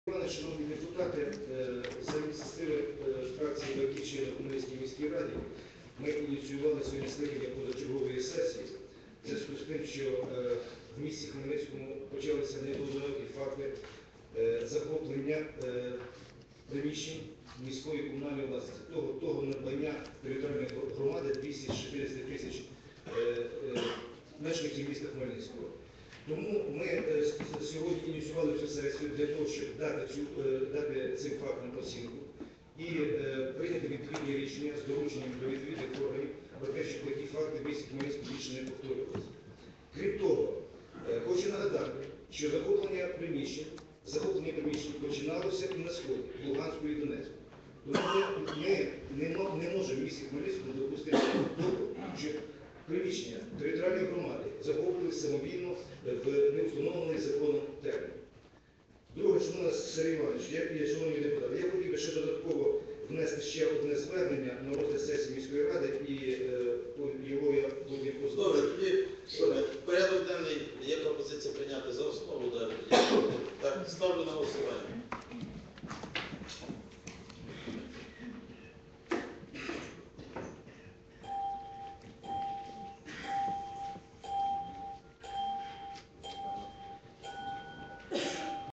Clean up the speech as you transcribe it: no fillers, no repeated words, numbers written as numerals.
Шановні депутати, за ініціативи фракції «Батьківщина» в Хмельницькій міській раді ми ініціювали сьогодні скликання позачергової сесії в зв'язку з тим, що в місті Хмельницькому почалися неодноразові факти захоплення приміщень міської комунальної власності, того надбання територіальної громади 240 тисяч мешканців міста Хмельницького. Тому ми сьогодні ініціювали цю сесію для того, щоб дати цим фактам оцінку і прийняти відповідні рішення з дорученням до відповідних органів про те, щоб такі факти в місті Хмельницькому більше не повторювалися. Крім того, хочу нагадати, що захоплення приміщень починалося і на Сході, в Луганську і Донецьку. Тому ми не можемо в місті Хмельницькому допустити того, що приміщення територіальної громади захоплювали самовільно в неустановлений законом термін. Друге, шановний Сергій Іванович, шановні депутати, я хотів би ще додатково внести ще одне звернення на розгляд сесії міської ради, і його я потім Добре, тоді порядок денний, є пропозиція прийняти за основу. Так, ставлю на голосування.